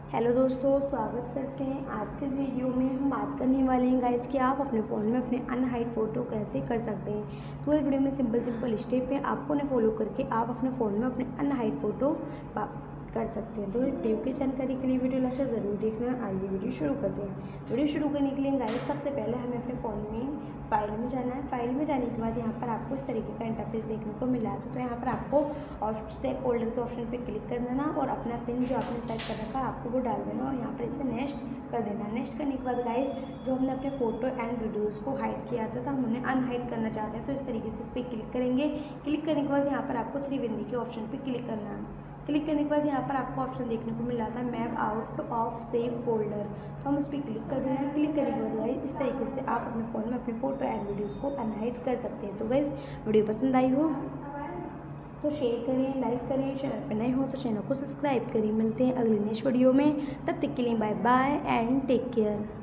Hello दोस्तों, स्वागत करते हैं। आज के इस वीडियो में हम बात करने वाले हैं गाइस कि आप अपने फ़ोन में अपने अनहाइड फ़ोटो कैसे कर सकते हैं। तो इस वीडियो में सिंपल स्टेप है, आपको उन्हें फॉलो करके आप अपने फ़ोन में अपने अनहाइड फ़ोटो कर सकते हैं। तो इस वीडियो की जानकारी के लिए वीडियो लास्ट ज़रूर देखना। आइए वीडियो शुरू करते हैं। वीडियो शुरू करने के लिए गाइस सबसे पहले हमें अपने फ़ोन में फाइल में जाना है। फाइल में जाने के बाद यहाँ पर आपको इस तरीके का इंटरफेस देखने को मिला है। तो यहाँ पर आपको और सेव फोल्डर के ऑप्शन पे क्लिक कर देना और अपना पिन जो आपने सेट कर रखा है आपको वो डाल देना और यहाँ पर इसे नेक्स्ट कर देना। नेक्स्ट करने के बाद गाइस जो हमने अपने फ़ोटो एंड वीडियोज़ को हाइड किया था हम उन्हें अनहाइड करना चाहते हैं। तो इस तरीके से इस पर क्लिक करेंगे। क्लिक करने के बाद यहाँ पर आपको थ्री बिंदी के ऑप्शन पर क्लिक करना है। क्लिक करने के बाद यहाँ पर आपको ऑप्शन देखने को मिल रहा था map out of save folder. तो हम उस पर क्लिक कर देना है। क्लिक करने के बाद गाइस इस तरीके से आप अपने फ़ोन में अपने फ़ोटो एंड वीडियोज़ को अनहाइड कर सकते हैं। तो गाइस वीडियो पसंद आई हो तो शेयर करें, लाइक करें। चैनल पर नए हो तो चैनल को सब्सक्राइब करें। मिलते हैं अगले नेक्स्ट वीडियो में। तब तक के लिए bye bye and take care.